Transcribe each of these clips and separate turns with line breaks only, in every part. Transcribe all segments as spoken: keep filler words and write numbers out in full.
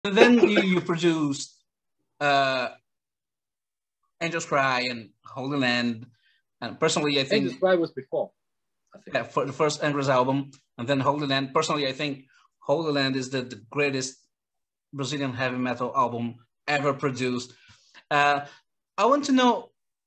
And then you, you produced uh, Angels Cry and Holy Land. And personally, I think...
Angels Cry was before, I think.
Yeah, for the first Angels album. And then Holy Land. Personally, I think Holy Land is the, the greatest Brazilian heavy metal album ever produced. Uh, I want to know,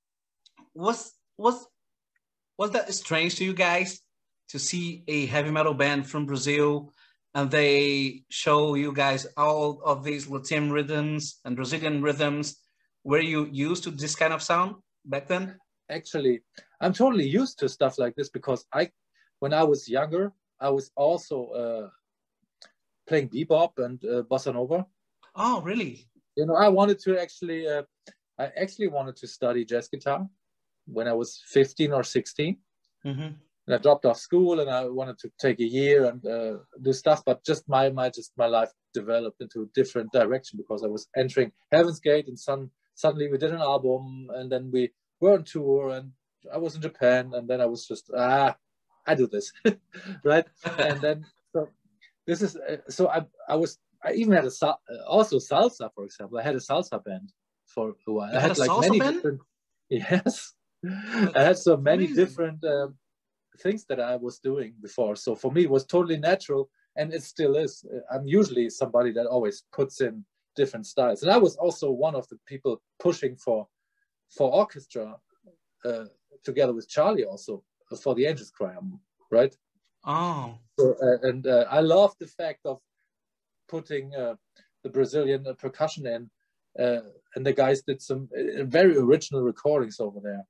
was, was, was that strange to you guys to see a heavy metal band from Brazil and they show you guys all of these Latin rhythms and Brazilian rhythms? Were you used to this kind of sound back then?
Actually, I'm totally used to stuff like this because I, when I was younger, I was also uh, playing bebop and uh, bossa nova.
Oh, really?
You know, I wanted to actually, uh, I actually wanted to study jazz guitar when I was fifteen or sixteen.
Mm-hmm.
And I dropped off school and I wanted to take a year and uh, do stuff, but just my, my, just my life developed into a different direction because I was entering Heaven's Gate and some, suddenly we did an album and then we were on tour and I was in Japan and then I was just, ah, I do this, right? And then, so this is, uh, so I, I was, I even had a, also salsa, for example. I had a salsa band for a while.
You
I
had,
had
a
like
salsa
many
band?
different, yes. I had so many
amazing.
different um, things that I was doing before. So for me, it was totally natural and it still is. I'm usually somebody that always puts in different styles. And I was also one of the people pushing for, for orchestra uh, together with Charlie also for the Angels Cry album, right?
Oh.
So, uh, and uh, I love the fact of putting uh, the Brazilian uh, percussion in, uh, and the guys did some uh, very original recordings over there.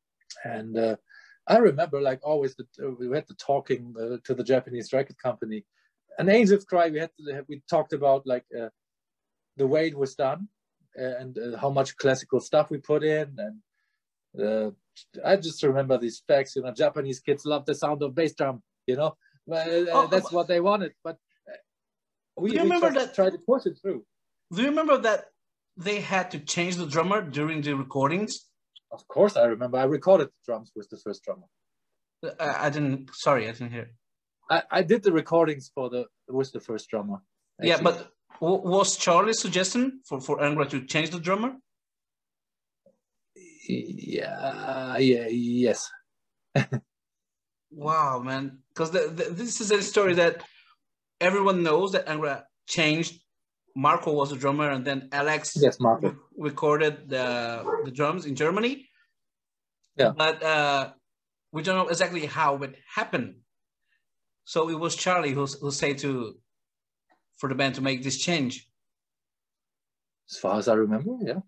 And uh, I remember, like always, that uh, we had the talking uh, to the Japanese record company. An Angels Cry, we had to, we talked about like uh, the way it was done and uh, how much classical stuff we put in. And uh, I just remember these facts. You know, Japanese kids love the sound of bass drum. You know, uh,
Oh,
that's what they wanted. But we,
do you
we
remember
just
that?
tried to push it through.
Do you remember that they had to change the drummer during the recordings?
Of course, I remember. I recorded the drums with the first drummer.
I, I didn't. Sorry, I didn't hear.
I, I did the recordings for the with the first drummer. Actually.
Yeah, but was Charlie's suggestion for for Angra to change the drummer?
Yeah. Yeah. Yes.
Wow, man! Because this is a story that everyone knows that Angra changed. Marco was the drummer, and then Alex
yes, Marco.
re recorded the the drums in Germany.
Yeah,
but uh, we don't know exactly how it happened. So it was Charlie who who said to for the band to make this change.
As far as I remember, yeah.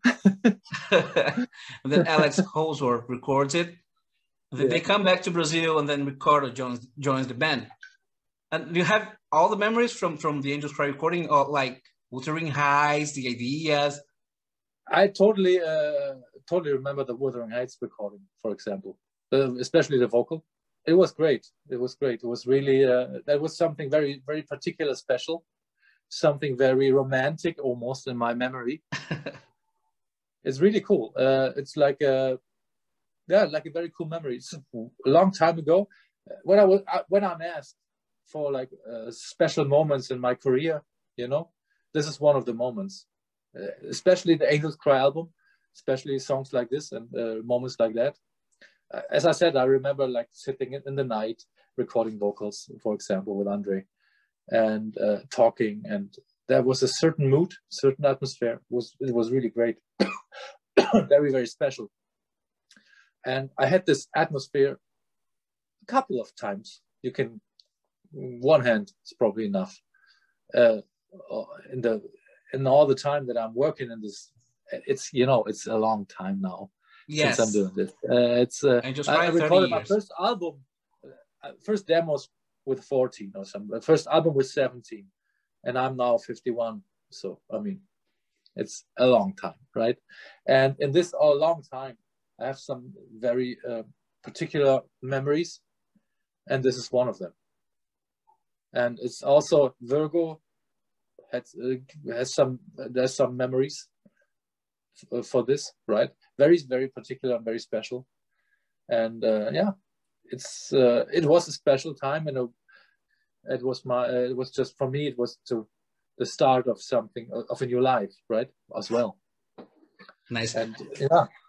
And then Alex Holsworth records it. And then
yeah.
they come back to Brazil, and then Ricardo joins joins the band. And you have all the memories from from the Angels Cry recording, or like Wuthering Heights, the ideas.
I totally, uh, totally remember the Wuthering Heights recording, for example, uh, especially the vocal. It was great. It was great. It was really, uh, that was something very, very particular, special, something very romantic, almost in my memory. It's really cool. Uh, it's like a, yeah, like a very cool memory. It's a long time ago, when I was, when I'm asked for like uh, special moments in my career, you know, this is one of the moments, uh, especially the Angels Cry album, especially songs like this and uh, moments like that. Uh, as I said, I remember like sitting in, in the night, recording vocals, for example, with Andre, and uh, talking, and there was a certain mood, certain atmosphere. It was, it was really great, very, very special. And I had this atmosphere a couple of times. You can, one hand is probably enough. Uh, in the in all the time that I'm working in this, it's, you know, it's a long time now.
Yes.
Since I'm doing this. Uh, it's uh, I, I recorded my first album, uh, first demos with fourteen or something. The first album was seventeen, and I'm now fifty-one. So I mean, it's a long time, right? And in this a long time, I have some very uh, particular memories, and this is one of them. And it's also Virgo has uh, has some there's some memories f for this, right? Very very particular, very special, and uh, yeah, it's uh, it was a special time, and a, it was my uh, it was just for me. It was to the start of something, of a new life, right? As well.
Nice.
And yeah,